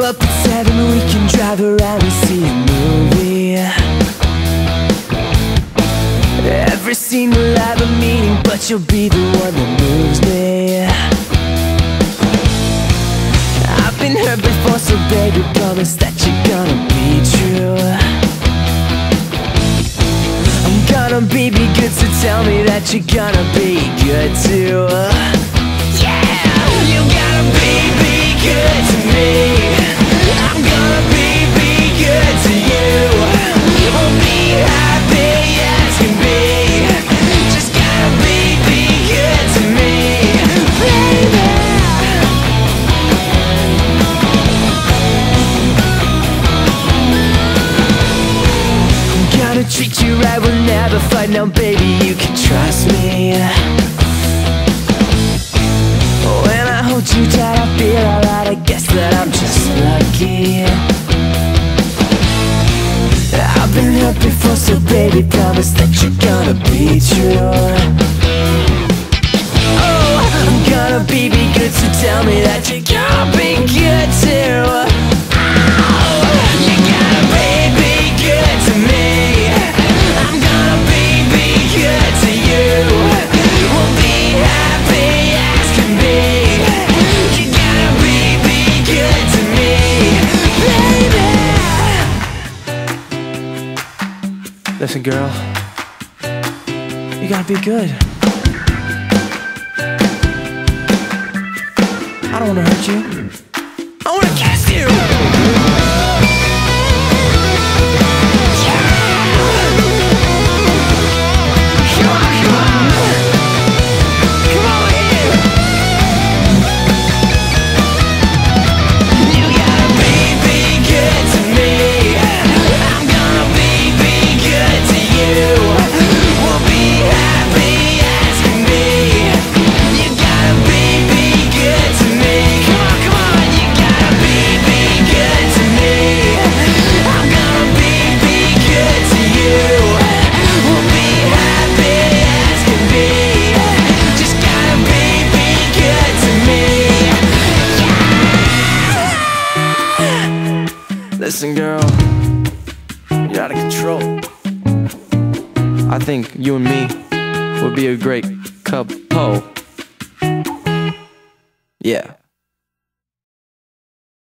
up at 7, we can drive around and see a movie. Every scene will have a meaning, but you'll be the one that moves me. I've been hurt before, so baby, promise that you're gonna be true. I'm gonna be good, so tell me that you're gonna be good too. Yeah, you gotta be good to me. I'm gonna be good to you. We'll be happy as can be. Just gotta be good to me, baby. I'm gonna treat you right, we'll never fight. Now baby, you can trust me. When I hold you tight, I feel alright. I guess that I'm just lucky. I've been hurt before, so baby, promise that you're gonna be true. Oh, I'm gonna be good, so tell me that you're gonna be good too. Oh, you gotta be good to me. I'm gonna be good to you. We'll be happy as can be. You gotta be good to me, baby. Listen, girl, you gotta be good. I don't wanna hurt you. I wanna kiss you. Listen, girl, you're out of control. I think you and me would be a great couple. Yeah.